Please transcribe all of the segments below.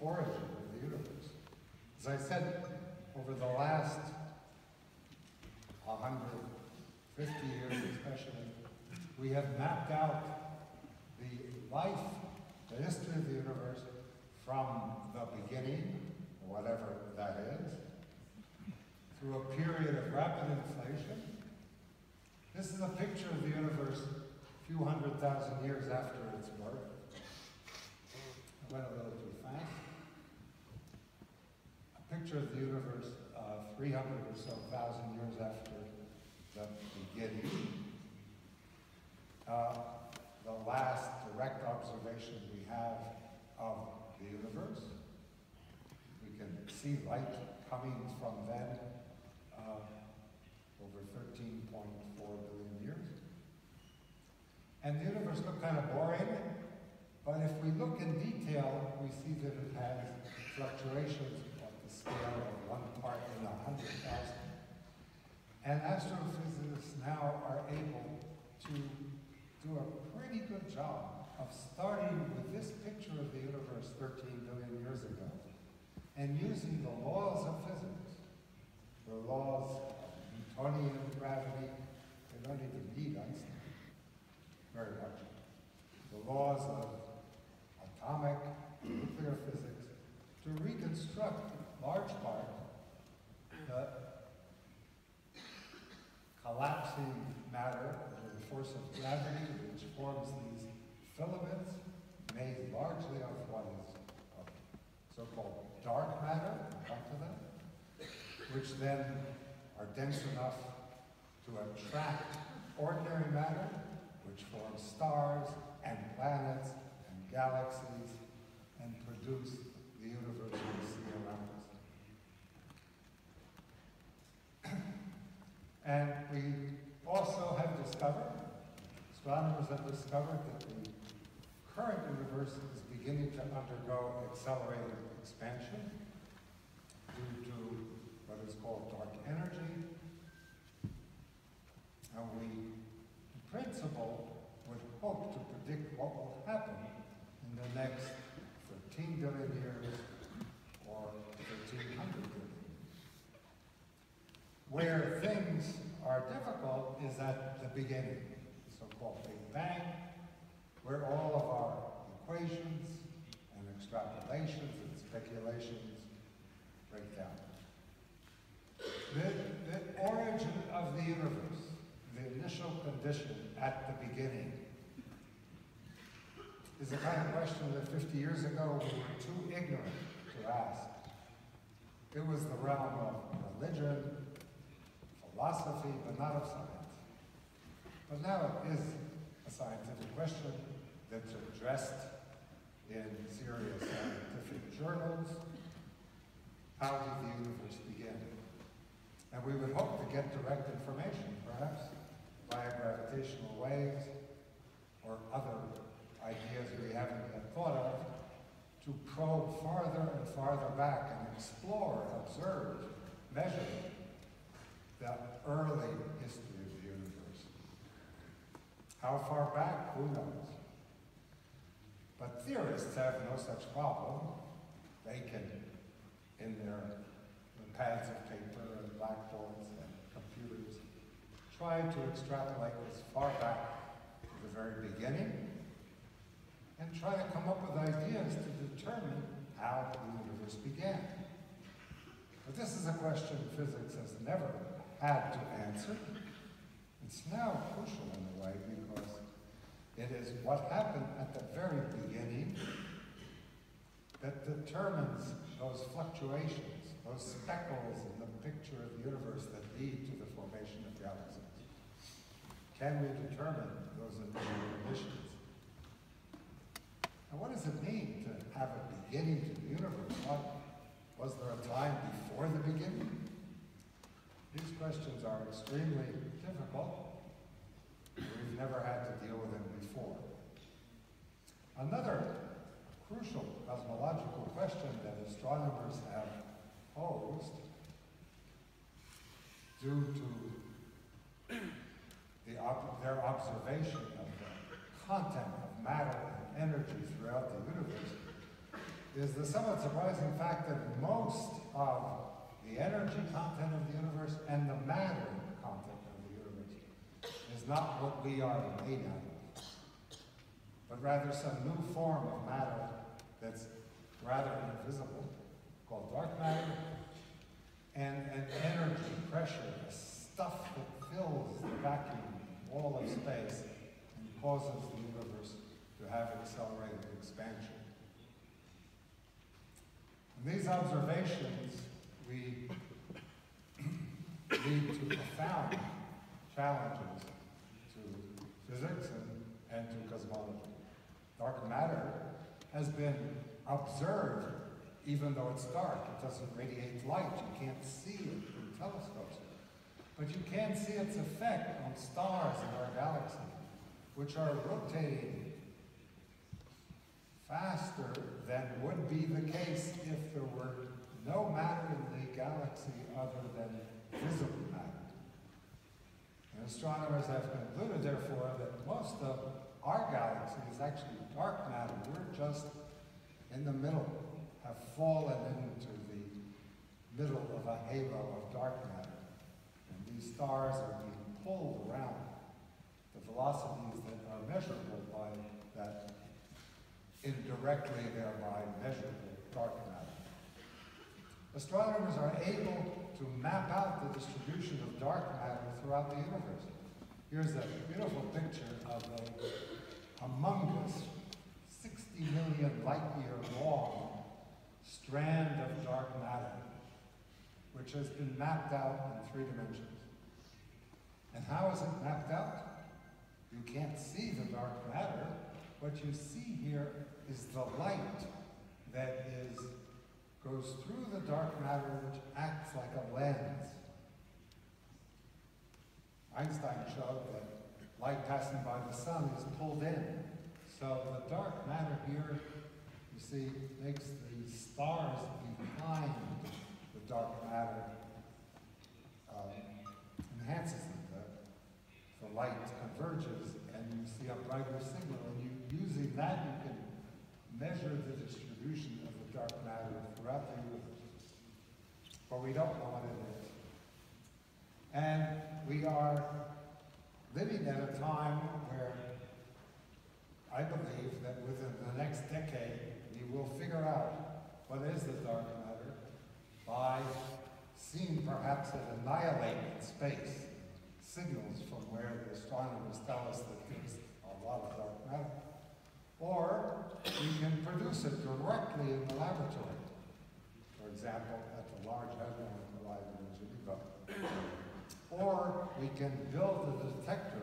origin of the universe. As I said, over the last 150 years especially, we have mapped out the life, the history of the universe from the beginning, whatever that is, through a period of rapid inflation. This is a picture of the universe a few 100,000 years after its birth. I went a little too fast. A picture of the universe 300 or so thousand years after the beginning. The last direct observation we have of the universe. We can see light coming from then over 13.4 billion years. And the universe looked kind of boring, but if we look in detail, we see that it has fluctuations at the scale of 1 part in 100,000. And astrophysicists now are able to do a pretty good job of starting with this picture of the universe 13 billion years ago and using the laws of physics, the laws of Newtonian gravity. They don't even need Einstein very much. The laws of atomic, nuclear physics to reconstruct, in large part, the collapsing matter under the force of gravity, which forms these filaments made largely of what is so-called dark matter, we'll come to that, which then are dense enough to attract ordinary matter, which forms stars and planets and galaxies and produce the universe we see around us. And we also have discovered, astronomers have discovered, that the current universe is beginning to undergo accelerated expansion due to what is called dark energy. And we, in principle, would hope to predict what will happen in the next 13 billion years or 1300 billion. Where things are difficult is at the beginning, the so-called Big Bang, where all of our equations and extrapolations and speculations break down. The origin of the universe, the initial condition at the beginning, is the kind of question that 50 years ago we were too ignorant to ask. It was the realm of religion, philosophy, but not of science. But now it is a scientific question that's addressed in serious scientific journals. How did the universe begin? And we would hope to get direct information, perhaps via gravitational waves or other ideas we haven't yet thought of, to probe farther and farther back and explore, observe, measure the early history of the universe. How far back? Who knows? But theorists have no such problem. They can, in their pads of paper and blackboards and computers, try to extrapolate as far back to the very beginning and try to come up with ideas to determine how the universe began. But this is a question physics has never had to answer. It's now crucial in a way because it is what happened at the very beginning that determines those fluctuations, those speckles in the picture of the universe that lead to the formation of galaxies. Can we determine those initial conditions? And what does it mean to have a beginning to the universe? Was there a time before the beginning? These questions are extremely difficult. We've never had to deal with them before. Another crucial cosmological question that astronomers have posed due to their observation of the content of matter and energy throughout the universe is the somewhat surprising fact that most of the energy content of the universe and the matter content of the universe is not what we are made out of, but rather some new form of matter that's rather invisible, called dark matter, and an energy, pressure, a stuff that fills the vacuum wall of space and causes the universe to have accelerated expansion. In these observations, we lead to profound challenges to physics and to cosmology. Dark matter has been observed even though it's dark. It doesn't radiate light. You can't see it in telescopes. But you can see its effect on stars in our galaxy, which are rotating faster than would be the case if there were no matter in the galaxy other than visible matter. And astronomers have concluded, therefore, that most of our galaxy is actually dark matter. We're just in the middle, have fallen into the middle of a halo of dark matter. And these stars are being pulled around the velocities that are measurable by that indirectly, thereby measurable dark matter. Astronomers are able to map out the distribution of dark matter throughout the universe. Here's a beautiful picture of a humongous 60 million light-year long strand of dark matter, which has been mapped out in 3 dimensions. And how is it mapped out? You can't see the dark matter. What you see here is the light that goes through the dark matter, which acts like a lens. Einstein showed that light passing by the sun is pulled in. So the dark matter here, you see, makes the stars behind the dark matter, enhances it. The light converges and you see a brighter signal. And using that, you can measure the distribution of the dark matter throughout the universe. But we don't know what it is. And we are living at a time where I believe that within the next decade, we will figure out what is the dark matter by seeing perhaps it annihilate in space signals from where the astronomers tell us that there's a lot of dark matter. Or we can produce it directly in the laboratory. For example, at the Large Hadron Collider in Geneva. Or we can build a detector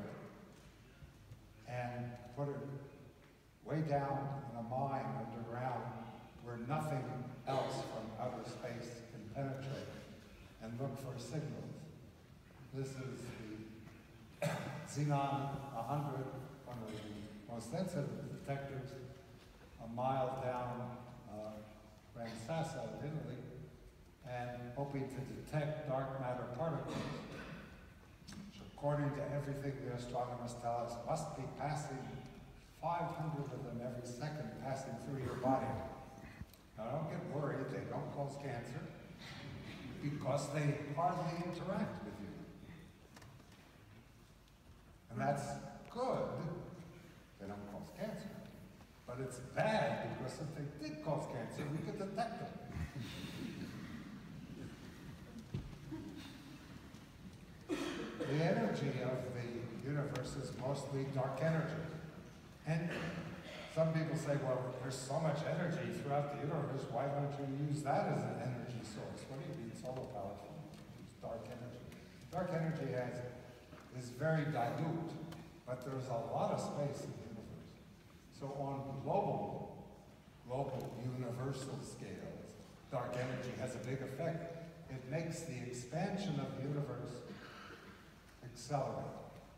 and put it way down in a mine underground where nothing else from outer space can penetrate and look for signals. This is the Xenon 100, one of the most sensitive detectors, a mile down Gran Sasso in Italy, and hoping to detect dark matter particles, which according to everything the astronomers tell us must be passing 500 of them every second passing through your body. Now don't get worried, they don't cause cancer because they hardly interact with you. And that's good, they don't cause cancer. But it's bad because if they did cause cancer, we could detect them. The energy of the universe is mostly dark energy. And some people say, well, there's so much energy throughout the universe, why don't you use that as an energy source? What do you need solar power for? Use dark energy. Dark energy is very dilute, but there's a lot of space in the universe. So on global universal scales, dark energy has a big effect. It makes the expansion of the universe accelerate.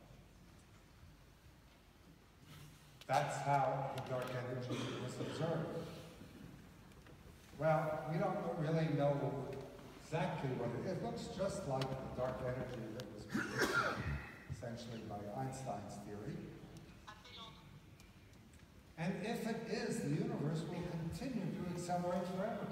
That's how the dark energy was observed. Well, we don't really know exactly what it is. It looks just like the dark energy that was predicted essentially by Einstein's theory. And if it is, the universe will continue to accelerate forever.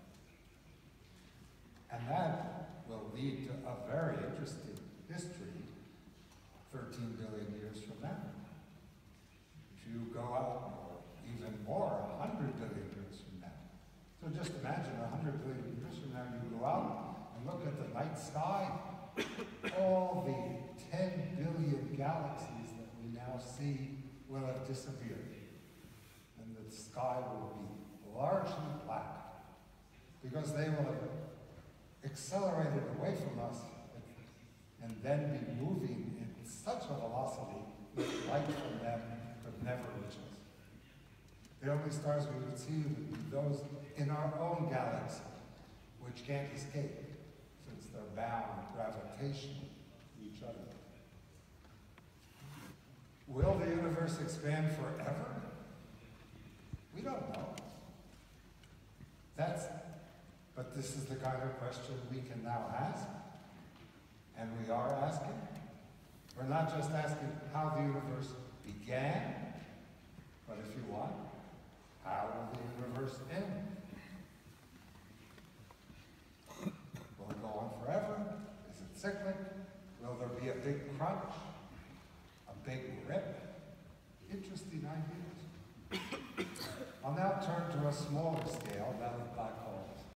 And that will lead to a very interesting history 13 billion years from now. If you go out, or even more, 100 billion years from now. So just imagine 100 billion years from now, you go out and look at the night sky, all the 10 billion galaxies that we now see will have disappeared. And the sky will be largely black, because they will have accelerated away from us and then be moving in such a velocity that light from them could never reach us. The only stars we would see would be those in our own galaxy, which can't escape since they're bound gravitationally to each other. Will the universe expand forever? We don't know. But this is the kind of question we can now ask, and we are asking. We're not just asking how the universe began, but if you want, how will the universe end? Will it go on forever? Is it cyclic? Will there be a big crunch? A big rip? Interesting ideas. I'll now turn to a smaller scale, that of black holes.